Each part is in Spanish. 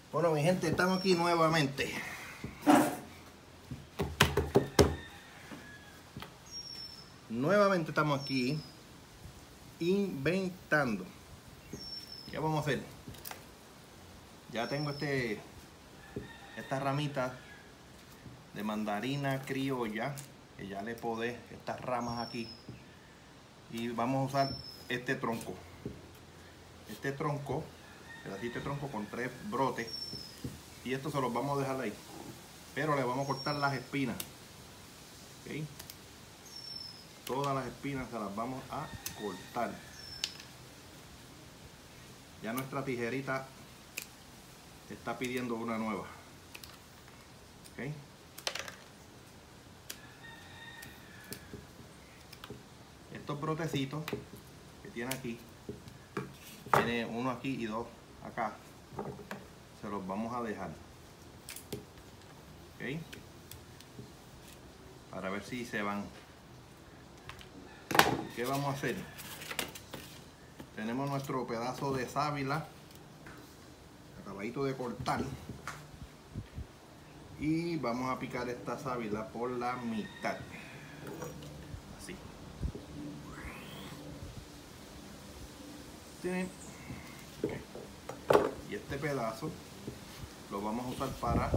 Bueno, mi gente, estamos aquí nuevamente. Nuevamente estamos aquí inventando. ¿Qué vamos a hacer? Ya tengo esta ramita de mandarina criolla, que ya le podé estas ramas aquí. Y vamos a usar este tronco. Pedacito de tronco con 3 brotes. Y esto se los vamos a dejar ahí. Pero le vamos a cortar las espinas. ¿Okay? Todas las espinas se las vamos a cortar. Ya nuestra tijerita está pidiendo una nueva. ¿Okay? Estos brotecitos que tiene aquí, tiene uno aquí y 2 acá, se los vamos a dejar. ¿Okay? Para ver si se van. ¿Qué vamos a hacer? Tenemos nuestro pedazo de sábila acabadito de cortar y vamos a picar esta sábila por la mitad, así. Okay. Y este pedazo lo vamos a usar para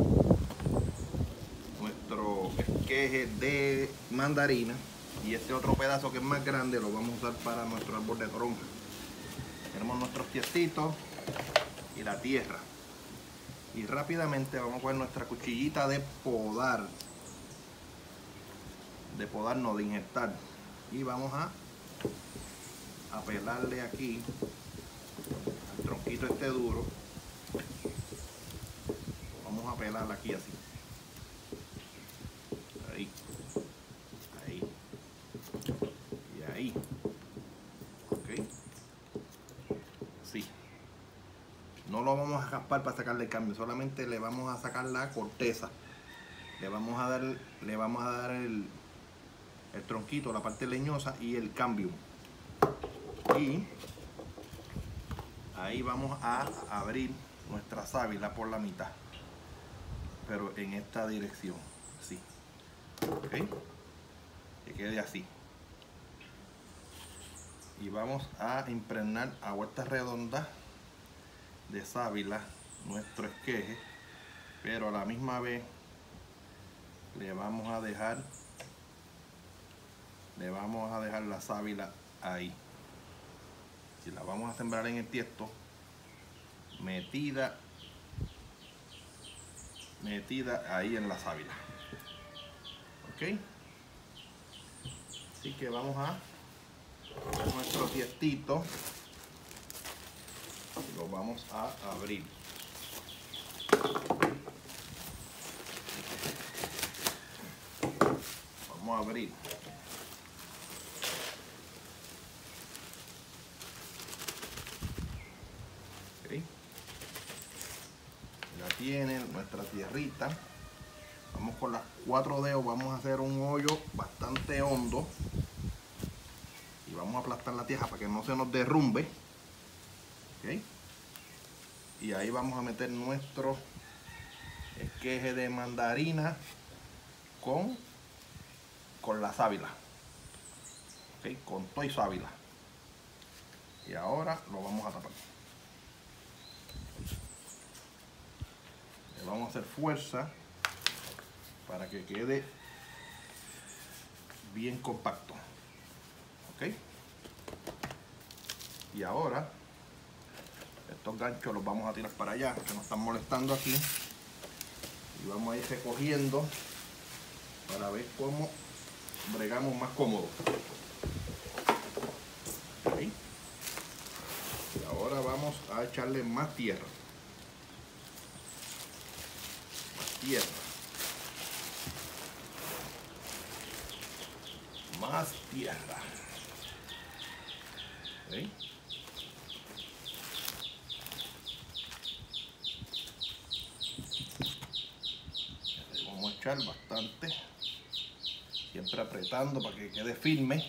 nuestro esqueje de mandarina, y este otro pedazo que es más grande lo vamos a usar para nuestro árbol de toronja. Tenemos nuestros tiestitos y la tierra, y rápidamente vamos a coger nuestra cuchillita de podar, no de injertar, y vamos a pelarle aquí al tronquito este duro. Vamos a pelarle aquí así, ahí, y ahí. Ok, sí. No lo vamos a raspar para sacarle el cambio, solamente le vamos a sacar la corteza. Le vamos a dar el tronquito, la parte leñosa y el cambio. Y ahí vamos a abrir nuestra sábila por la mitad, pero en esta dirección, así. Ok, que quede así. Y vamos a impregnar a vuelta redonda de sábila nuestro esqueje, pero a la misma vez le vamos a dejar la sábila ahí. Si la vamos a sembrar en el tiesto, metida ahí en la sábila. Ok, así que vamos a hacer nuestro tiestito y lo vamos a abrir. Vamos a abrir. Okay. Ya tiene nuestra tierrita. Vamos con las 4 dedos, vamos a hacer un hoyo bastante hondo y vamos a aplastar la tierra para que no se nos derrumbe. Okay. Y ahí vamos a meter nuestro esqueje de mandarina con la sábila. Okay. Con todo y sábila. Y ahora lo vamos a tapar. Le vamos a hacer fuerza para que quede bien compacto. Ok, y ahora estos ganchos los vamos a tirar para allá, que nos están molestando aquí, y vamos a ir recogiendo para ver cómo bregamos más cómodo. Okay. Y ahora vamos a echarle más tierra. Más tierra. ¿Okay? Le vamos a echar bastante, siempre apretando para que quede firme.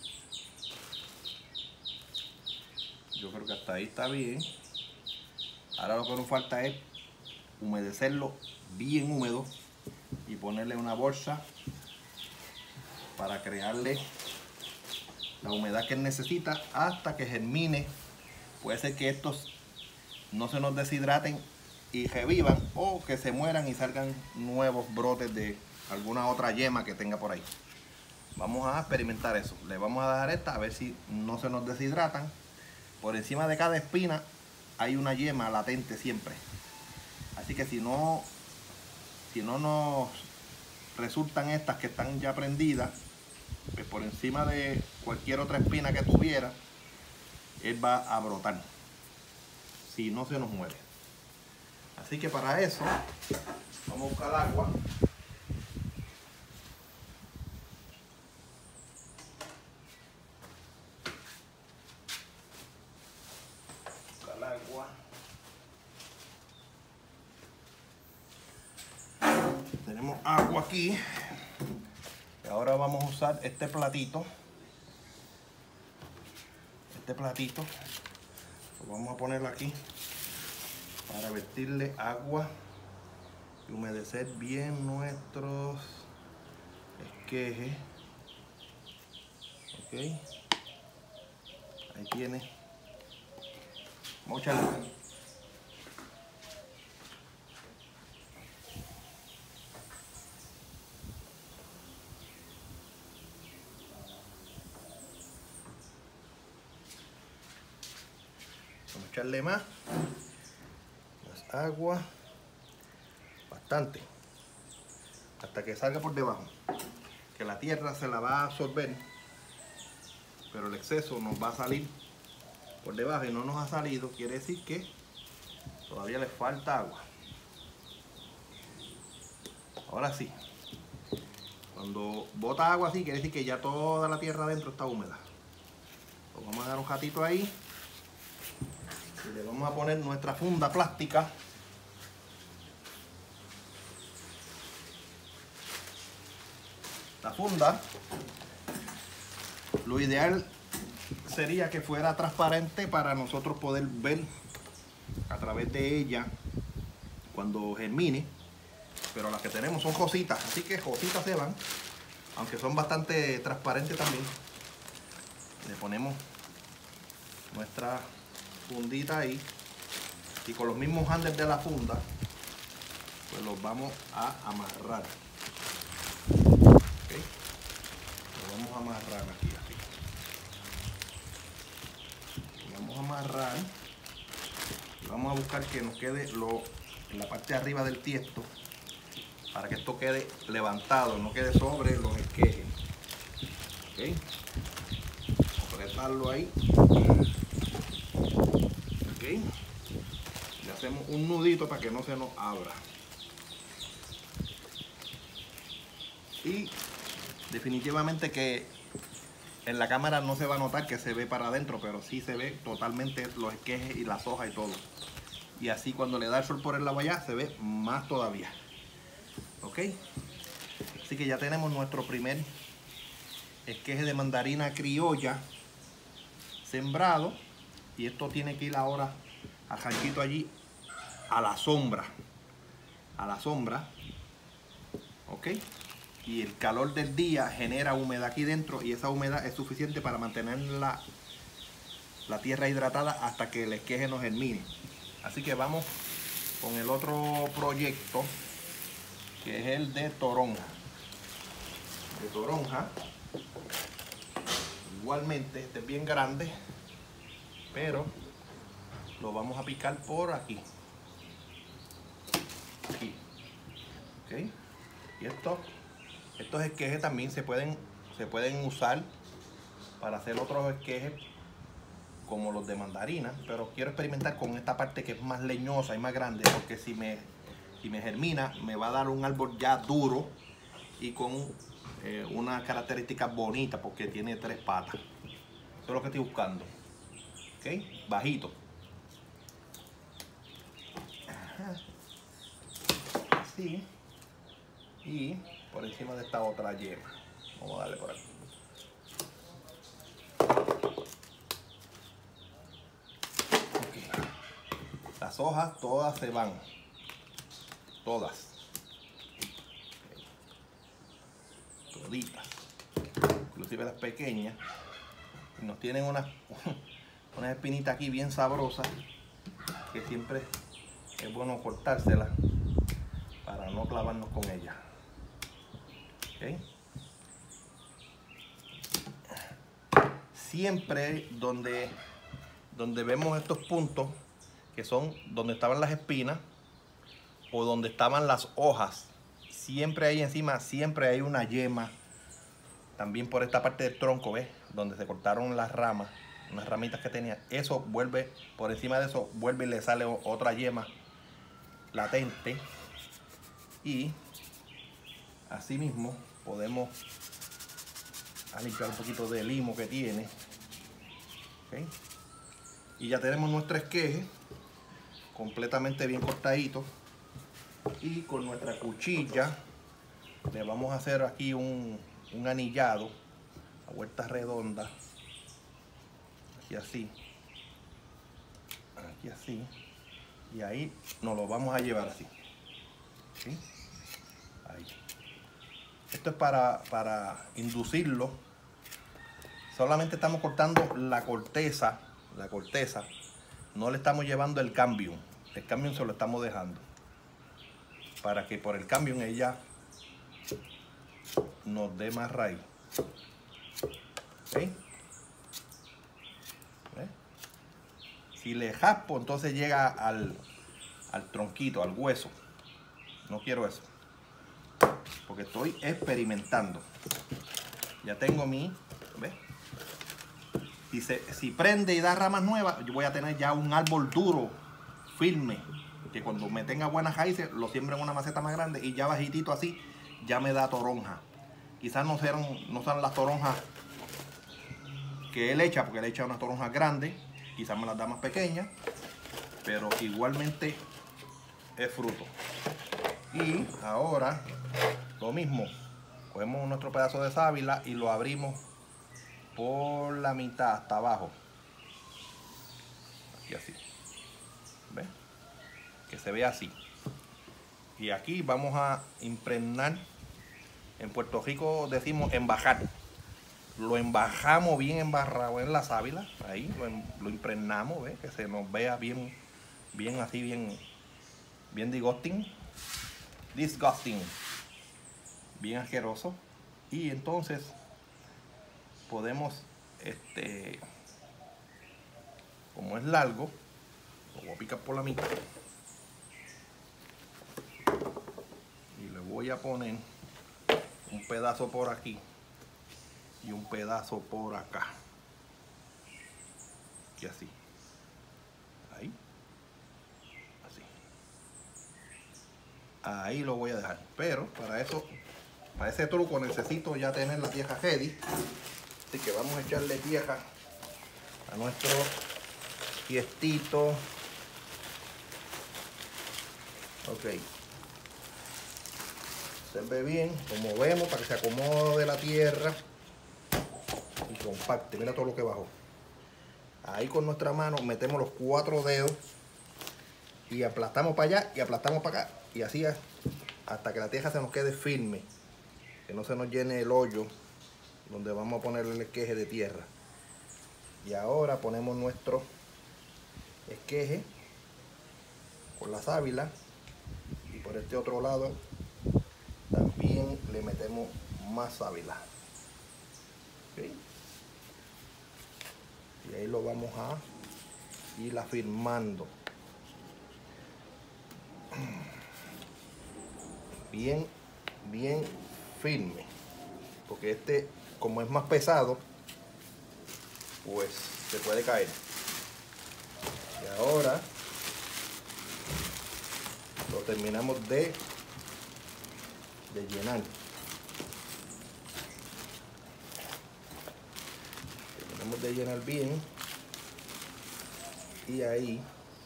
Yo creo que hasta ahí está bien. Ahora lo que nos falta es humedecerlo bien húmedo y ponerle una bolsa para crearle la humedad que él necesita hasta que germine. Puede ser que estos no se nos deshidraten y revivan, o que se mueran y salgan nuevos brotes de alguna otra yema que tenga por ahí. Vamos a experimentar eso. Le vamos a dejar esta a ver si no se nos deshidratan. Por encima de cada espina hay una yema latente siempre. Así que si no nos resultan estas que están ya prendidas, pues por encima de cualquier otra espina que tuviera, él va a brotar. Si no se nos muere. Así que para eso vamos a buscar agua. Tenemos agua aquí. Y ahora vamos a usar este platito. Lo vamos a ponerlo aquí para vertirle agua y humedecer bien nuestros esquejes. Ok, ahí tiene. Vamos a echarle. Vamos a echarle más agua, bastante, hasta que salga por debajo, que la tierra se la va a absorber, pero el exceso nos va a salir por debajo y no nos ha salido, quiere decir que todavía le falta agua. Ahora sí, cuando bota agua así, quiere decir que ya toda la tierra adentro está húmeda. Lo vamos a dar un ratito ahí y le vamos a poner nuestra funda plástica. La funda, lo ideal sería que fuera transparente para nosotros poder ver a través de ella cuando germine, pero las que tenemos son jositas, así que jositas se van, aunque son bastante transparentes también. Le ponemos nuestra fundita ahí y con los mismos handles de la funda pues los vamos a amarrar. Okay. Lo vamos a amarrar aquí así. Lo vamos a amarrar y vamos a buscar que nos quede en la parte de arriba del tiesto para que esto quede levantado, no quede sobre los esquejes. Okay. Apretarlo ahí. Okay. Le hacemos un nudito para que no se nos abra. Y definitivamente que en la cámara no se va a notar que se ve para adentro, pero sí se ve totalmente los esquejes y las hojas y todo. Y así cuando le da el sol por el lado allá se ve más todavía. Ok, así que ya tenemos nuestro primer esqueje de mandarina criolla sembrado, y esto tiene que ir ahora a ranchito allí a la sombra, ok. Y el calor del día genera humedad aquí dentro, y esa humedad es suficiente para mantener la tierra hidratada hasta que el esqueje nos germine. Así que vamos con el otro proyecto, que es el de toronja. Igualmente, este es bien grande, pero lo vamos a picar por aquí. Okay. Y estos esquejes también se pueden usar para hacer otros esquejes como los de mandarina, pero quiero experimentar con esta parte que es más leñosa y más grande, porque si me germina me va a dar un árbol ya duro y con una característica bonita, porque tiene 3 patas. Eso es lo que estoy buscando. Ok, bajito. Así. Y por encima de esta otra yema. Vamos a darle por aquí. Okay. hojas todas se van. Todas. Toditas. Inclusive las pequeñas. Y nos tienen unas espinitas aquí bien sabrosas. Que siempre es bueno cortárselas para no clavarnos con ellas. ¿Okay? Siempre donde vemos estos puntos, que son donde estaban las espinas o donde estaban las hojas, siempre ahí encima, siempre hay una yema. También por esta parte del tronco, ¿ves? Donde se cortaron las ramas, unas ramitas que tenía, eso vuelve, por encima de eso, vuelve y le sale otra yema latente. Y así mismo podemos limpiar un poquito de limo que tiene. ¿Okay? Y ya tenemos nuestro esqueje completamente bien cortadito. Y con nuestra cuchilla le vamos a hacer aquí un anillado a vuelta redonda. Aquí así. Aquí así. Y ahí nos lo vamos a llevar así. ¿Sí? Ahí. Esto es para inducirlo. Solamente estamos cortando la corteza. No le estamos llevando el cambium. El cambium se lo estamos dejando. Para que por el cambium ella nos dé más raíz. ¿Okay? ¿Ves? Si le jaspo, entonces llega al tronquito, al hueso. No quiero eso. Porque estoy experimentando. Ya tengo mi... ¿ves? Si prende y da ramas nuevas, yo voy a tener ya un árbol duro, firme, que cuando me tenga buenas raíces, lo siembro en una maceta más grande y ya bajitito así, ya me da toronja. Quizás no sean las toronjas que él echa, porque él echa unas toronjas grandes, quizás me las da más pequeñas, pero igualmente es fruto. Y ahora, lo mismo, cogemos nuestro pedazo de sábila y lo abrimos por la mitad hasta abajo, aquí así, ¿ves? Que se ve así. Y aquí vamos a impregnar. En Puerto Rico decimos embajar. Lo embajamos bien embarrado en la sábila, ahí lo impregnamos, ¿ves? Que se nos vea bien así, bien disgusting, bien asqueroso. Y entonces podemos, como es largo, lo voy a picar por la mitad y le voy a poner un pedazo por aquí y un pedazo por acá, y así, ahí, así, ahí lo voy a dejar. Pero para ese truco necesito ya tener la tierra ready. Así que vamos a echarle tierra a nuestro tiestito. Ok. Se ve bien, como vemos, para que se acomode la tierra y compacte. Mira todo lo que bajó. Ahí con nuestra mano metemos los 4 dedos y aplastamos para allá y aplastamos para acá. Y así hasta que la tierra se nos quede firme. Que no se nos llene el hoyo donde vamos a poner el esqueje de tierra. Y ahora ponemos nuestro esqueje con la sábila y por este otro lado también le metemos más sábila. ¿Okay? Y ahí lo vamos a ir afirmando bien firme, porque como es más pesado, pues se puede caer. Y ahora lo terminamos de llenar. Terminamos de llenar bien y ahí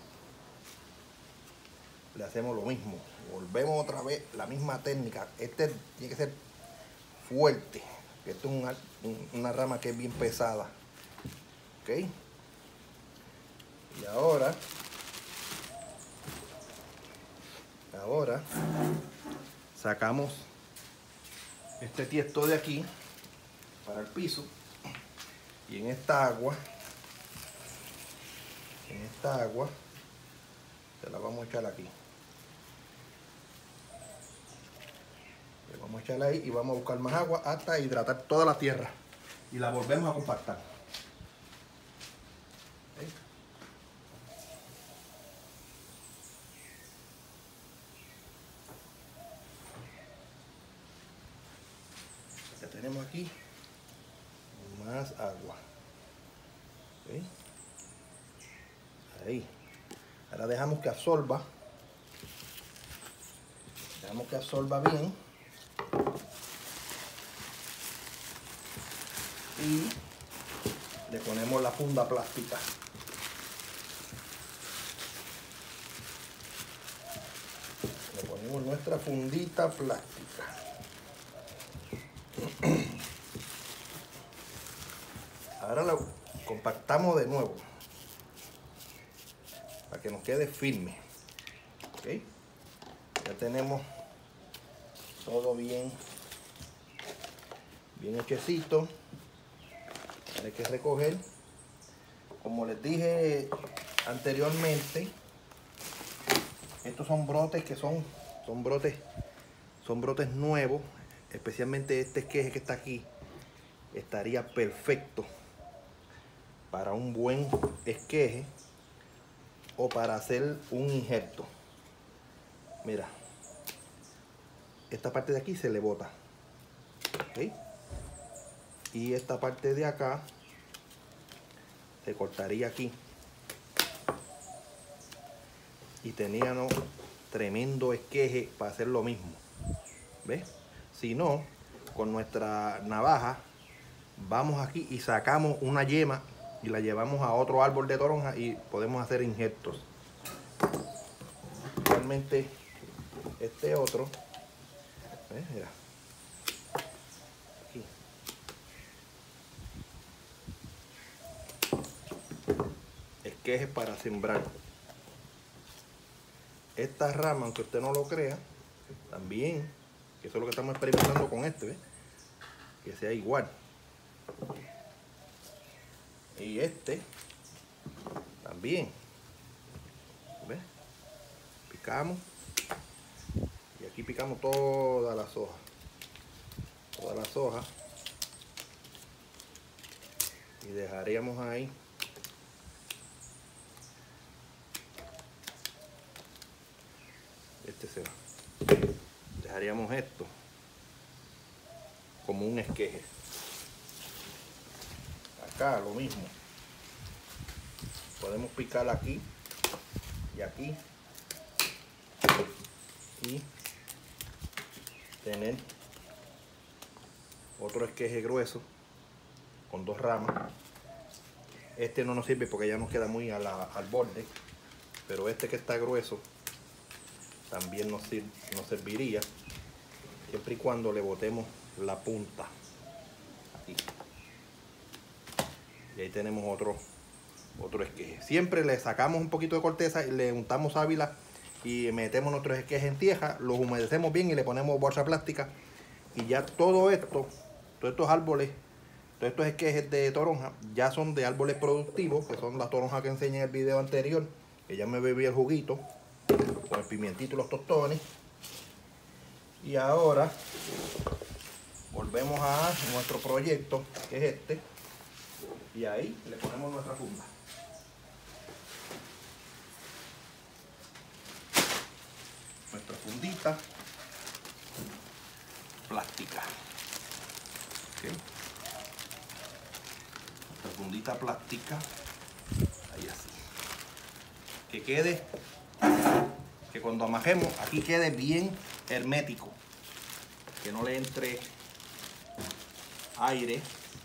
le hacemos lo mismo. Volvemos otra vez la misma técnica. Tiene que ser fuerte. Esto es una rama que es bien pesada. ¿Ok? Y ahora Ahora sacamos este tiesto de aquí para el piso y en esta agua se la vamos a echar aquí. Le vamos a echar ahí y vamos a buscar más agua hasta hidratar toda la tierra y la volvemos a compactar. ¿Sí? Ya tenemos aquí más agua. ¿Sí? Ahí. Ahora dejamos que absorba. Dejamos que absorba bien. Y le ponemos la funda plástica. Le ponemos nuestra fundita plástica. Ahora la compactamos de nuevo para que nos quede firme. ¿Okay? Ya tenemos todo bien hechecito. Hay que recoger, como les dije anteriormente, estos son brotes que son brotes nuevos, especialmente este esqueje que está aquí estaría perfecto para un buen esqueje o para hacer un injerto. Mira, esta parte de aquí se le bota, ¿okay? Y esta parte de acá se cortaría aquí y teníamos tremendo esqueje para hacer lo mismo. ¿Ves? Si no, con nuestra navaja vamos aquí y sacamos una yema y la llevamos a otro árbol de toronja y podemos hacer injertos. Realmente este otro, ¿ves? Mira, aquí. Esqueje para sembrar. Esta rama, aunque usted no lo crea, también, que eso es lo que estamos experimentando con este, ¿ves? Que sea igual. Y este también, ¿ves? Picamos y aquí picamos todas las hojas, y dejaríamos ahí se va. Dejaríamos esto como un esqueje. Acá lo mismo, podemos picar aquí y aquí y tener otro esqueje grueso con dos ramas. Este no nos sirve porque ya nos queda muy al borde, pero este que está grueso también nos serviría, siempre y cuando le botemos la punta aquí. Y ahí tenemos otro esqueje. Siempre le sacamos un poquito de corteza y le untamos sábila y metemos nuestros esquejes en tierra, los humedecemos bien y le ponemos bolsa plástica. Y ya todo esto, todos estos árboles, todos estos esquejes de toronja ya son de árboles productivos, que son las toronjas que enseñé en el video anterior, que ya me bebí el juguito con el pimientito y los tostones. Y ahora volvemos a nuestro proyecto, que es este, y ahí le ponemos nuestra funda. Nuestra fundita plástica. ¿Okay? Nuestra fundita plástica, ahí así. Que quede, que cuando amajemos aquí quede bien hermético, que no le entre aire,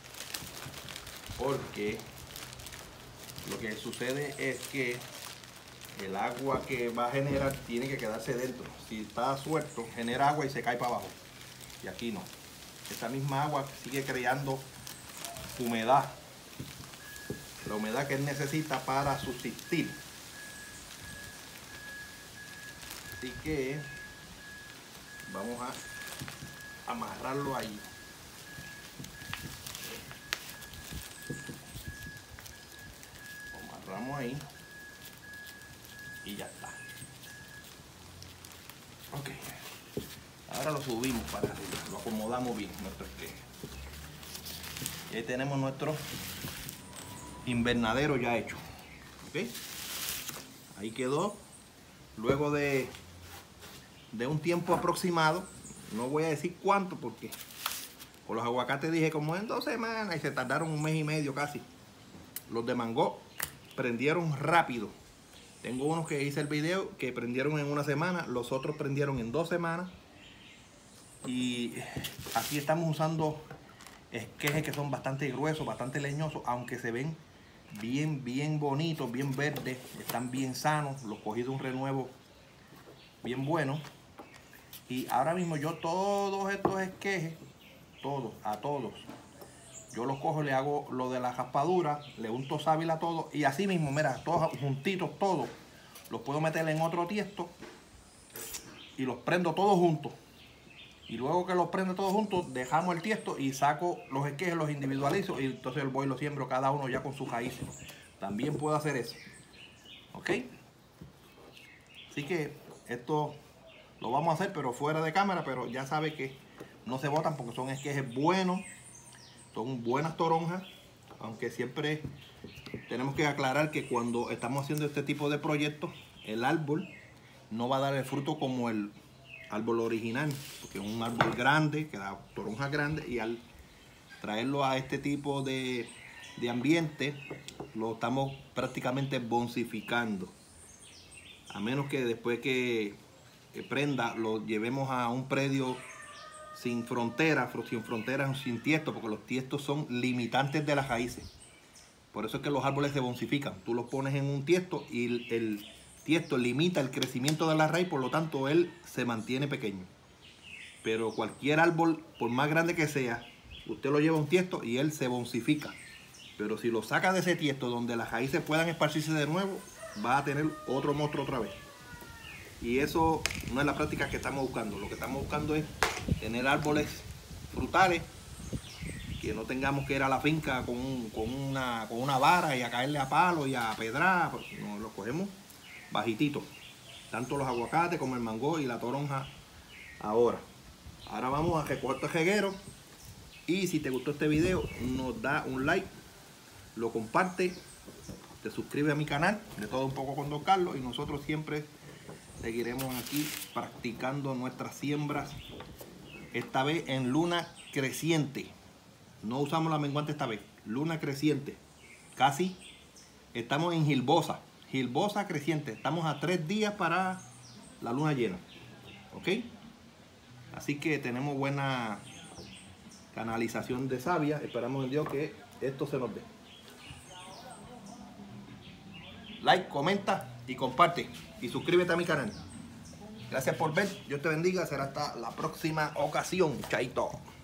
porque lo que sucede es que el agua que va a generar tiene que quedarse dentro. Si está suelto, genera agua y se cae para abajo. Y aquí no. Esta misma agua sigue creando humedad. La humedad que él necesita para subsistir. Así que vamos a amarrarlo ahí. Lo amarramos ahí y ya está. Ok, ahora lo subimos para arriba, lo acomodamos bien nuestro esqueje. Y ahí tenemos nuestro invernadero ya hecho. ¿Ok? Ahí quedó. Luego de un tiempo aproximado, no voy a decir cuánto porque con los aguacates dije como en 2 semanas y se tardaron 1 mes y medio casi. Los de mango prendieron rápido. Tengo unos que hice el video que prendieron en 1 semana, los otros prendieron en 2 semanas. Y aquí estamos usando esquejes que son bastante gruesos, bastante leñosos, aunque se ven bien bonitos, bien verdes, están bien sanos. Los cogí de un renuevo bien bueno. Y ahora mismo yo todos estos esquejes, a todos, yo los cojo, le hago lo de la raspadura, le unto sábila a todos y así mismo, mira, todos juntitos, todos, los puedo meter en otro tiesto y los prendo todos juntos. Y luego que los prendo todos juntos, dejamos el tiesto y saco los esquejes, los individualizo y entonces voy y los siembro cada uno ya con sus raíces. También puedo hacer eso. ¿Ok? Así que esto lo vamos a hacer, pero fuera de cámara, pero ya sabe que no se botan porque son esquejes buenos, son buenas toronjas, aunque siempre tenemos que aclarar que cuando estamos haciendo este tipo de proyectos, el árbol no va a dar el fruto como el árbol original, porque es un árbol grande, que da toronjas grandes, y al traerlo a este tipo de ambiente, lo estamos prácticamente bonsificando. A menos que después que prenda, lo llevemos a un predio sin fronteras, sin tiesto, porque los tiestos son limitantes de las raíces. Por eso es que los árboles se bonsifican. Tú los pones en un tiesto y el tiesto limita el crecimiento de la raíz, por lo tanto él se mantiene pequeño. Pero cualquier árbol, por más grande que sea, usted lo lleva a un tiesto y él se bonsifica. Pero si lo saca de ese tiesto donde las raíces puedan esparcirse de nuevo, va a tener otro monstruo otra vez. Y eso no es la práctica que estamos buscando. Lo que estamos buscando es tener árboles frutales, que no tengamos que ir a la finca con una vara y a caerle a palo y a pedrar. No, lo cogemos bajitito, tanto los aguacates como el mango y la toronja. Ahora vamos a recoger este reguero, y si te gustó este video nos da un like, lo comparte, te suscribes a mi canal de Todo Un Poco con Don Carlos, y nosotros siempre seguiremos aquí practicando nuestras siembras, esta vez en luna creciente. No usamos la menguante esta vez, luna creciente. Casi estamos en Gilbosa creciente. Estamos a 3 días para la luna llena. ¿Ok? Así que tenemos buena canalización de savia. Esperamos en Dios que esto se nos dé. Like, comenta y comparte. Y suscríbete a mi canal. Gracias por ver. Dios te bendiga. Será hasta la próxima ocasión. Chaito.